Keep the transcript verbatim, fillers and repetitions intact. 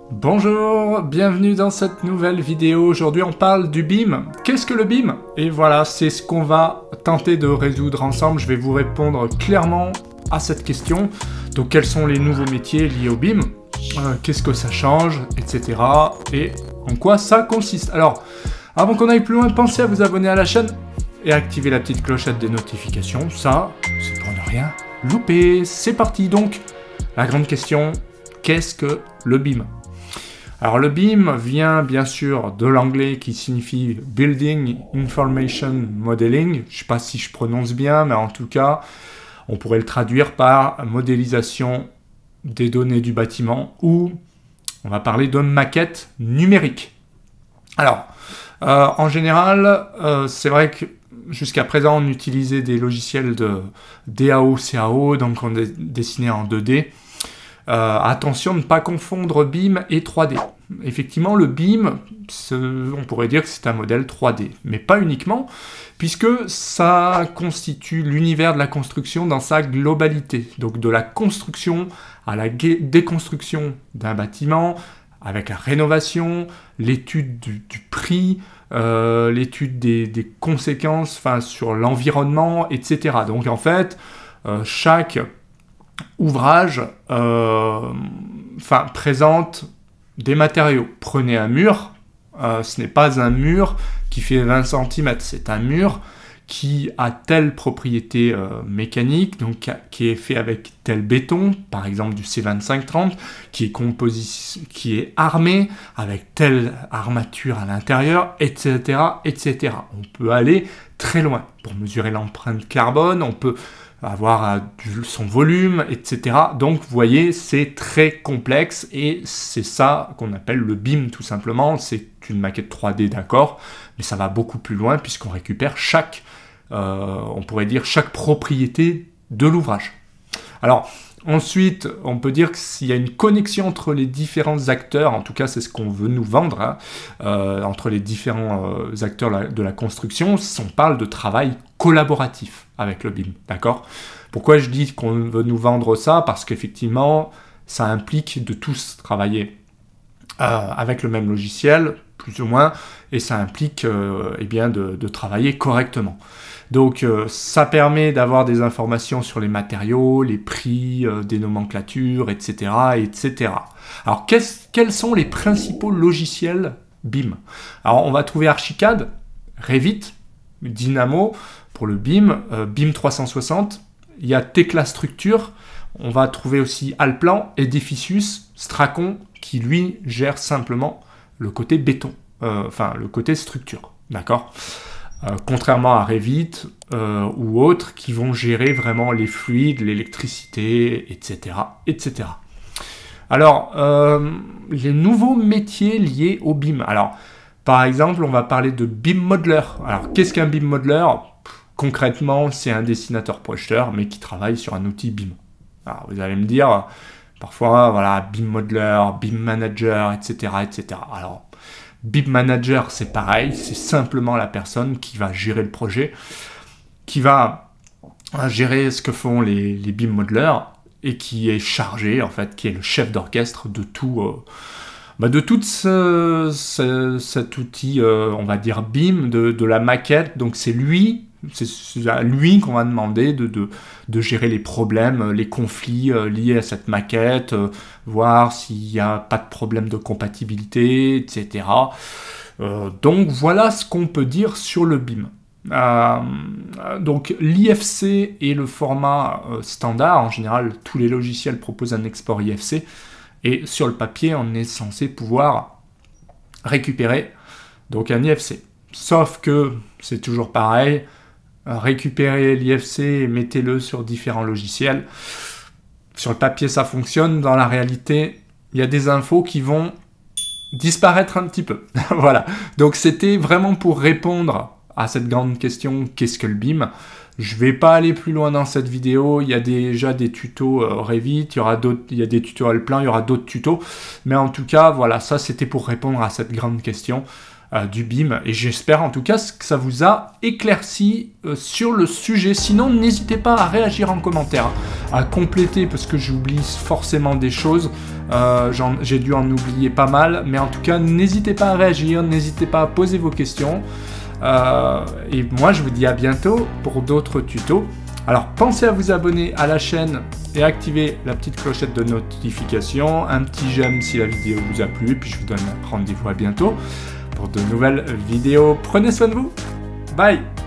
Bonjour, bienvenue dans cette nouvelle vidéo. Aujourd'hui on parle du B I M. Qu'est-ce que le B I M? Et voilà, c'est ce qu'on va tenter de résoudre ensemble. Je vais vous répondre clairement à cette question. Donc quels sont les nouveaux métiers liés au B I M? euh, Qu'est-ce que ça change, et cetera. Et en quoi ça consiste? Alors, avant qu'on aille plus loin, pensez à vous abonner à la chaîne et activer la petite clochette des notifications. Ça, c'est pour ne rien louper. C'est parti donc. La grande question, qu'est-ce que le B I M? Alors le B I M vient bien sûr de l'anglais qui signifie Building Information Modeling. Je ne sais pas si je prononce bien, mais en tout cas, on pourrait le traduire par modélisation des données du bâtiment ou on va parler de maquette numérique. Alors, euh, en général, euh, c'est vrai que jusqu'à présent, on utilisait des logiciels de D A O, C A O, donc on dessinait en deux D. Euh, attention de ne pas confondre B I M et trois D. Effectivement, le B I M, on pourrait dire que c'est un modèle trois D, mais pas uniquement, puisque ça constitue l'univers de la construction dans sa globalité. Donc de la construction à la déconstruction d'un bâtiment, avec la rénovation, l'étude du, du prix, euh, l'étude des, des conséquences enfin, sur l'environnement, et cetera. Donc en fait, euh, chaque ouvrage euh, enfin, présente des matériaux. Prenez un mur, euh, ce n'est pas un mur qui fait vingt centimètres, c'est un mur qui a telle propriété euh, mécanique, donc qui est fait avec tel béton, par exemple du C vingt-cinq trente, qui est, composi- qui est armé avec telle armature à l'intérieur, et cetera, et cetera. On peut aller très loin pour mesurer l'empreinte carbone, on peut avoir son volume, et cetera. Donc, vous voyez, c'est très complexe et c'est ça qu'on appelle le B I M, tout simplement. C'est une maquette trois D, d'accord, mais ça va beaucoup plus loin puisqu'on récupère chaque, euh, on pourrait dire, chaque propriété de l'ouvrage. Alors, ensuite, on peut dire qu'il y a une connexion entre les différents acteurs, en tout cas, c'est ce qu'on veut nous vendre, hein, euh, entre les différents euh, acteurs de la construction. On parle de travail collaboratif avec le B I M, d'accord? Pourquoi je dis qu'on veut nous vendre ça? Parce qu'effectivement, ça implique de tous travailler euh, avec le même logiciel, plus ou moins, et ça implique euh, eh bien de, de travailler correctement. Donc, euh, ça permet d'avoir des informations sur les matériaux, les prix, euh, des nomenclatures, et cetera, et cetera. Alors, quels sont les principaux logiciels B I M? Alors, on va trouver Archicad, Revit, Dynamo pour le B I M, euh, B I M trois cent soixante. Il y a Tekla Structure. On va trouver aussi Allplan, Edificius, Stracon, qui lui gère simplement le côté béton, euh, enfin le côté structure, d'accord? Euh, contrairement à Revit euh, ou autres qui vont gérer vraiment les fluides, l'électricité, et cetera, et cetera. Alors, euh, les nouveaux métiers liés au B I M. Alors, par exemple, on va parler de B I M Modeler. Alors, qu'est-ce qu'un B I M Modeler? Concrètement, c'est un dessinateur-projeteur, mais qui travaille sur un outil B I M. Alors, vous allez me dire, parfois, voilà, B I M Modeler, B I M Manager, et cetera, et cetera. Alors, B I M Manager, c'est pareil, c'est simplement la personne qui va gérer le projet, qui va gérer ce que font les, les B I M Modelers et qui est chargé, en fait, qui est le chef d'orchestre de tout, euh, bah de tout ce, ce, cet outil, euh, on va dire B I M, de, de la maquette. Donc c'est lui, c'est à lui qu'on va demander de, de, de gérer les problèmes, les conflits euh, liés à cette maquette, euh, voir s'il n'y a pas de problème de compatibilité, et cetera. Euh, donc voilà ce qu'on peut dire sur le B I M. Euh, donc l'I F C est le format euh, standard. En général, tous les logiciels proposent un export I F C. Et sur le papier, on est censé pouvoir récupérer donc un I F C. Sauf que c'est toujours pareil. Récupérez l'I F C et mettez-le sur différents logiciels. Sur le papier, ça fonctionne. Dans la réalité, il y a des infos qui vont disparaître un petit peu. Voilà. Donc, c'était vraiment pour répondre à cette grande question, qu'est-ce que le B I M? Je ne vais pas aller plus loin dans cette vidéo. Il y a déjà des tutos euh, Revit, il y aura d'autres, il y a des tutos Allplan, il y aura d'autres tutos. Mais en tout cas, voilà, ça, c'était pour répondre à cette grande question. euh, du B I M, et j'espère en tout cas que ça vous a éclairci euh, sur le sujet. Sinon, n'hésitez pas à réagir en commentaire, à compléter, parce que j'oublie forcément des choses, euh, j'ai dû en oublier pas mal, mais en tout cas, n'hésitez pas à réagir, n'hésitez pas à poser vos questions, euh, et moi je vous dis à bientôt pour d'autres tutos. Alors pensez à vous abonner à la chaîne et activer la petite clochette de notification, un petit j'aime si la vidéo vous a plu, et puis je vous donne rendez-vous à bientôt pour de nouvelles vidéos. Prenez soin de vous, bye.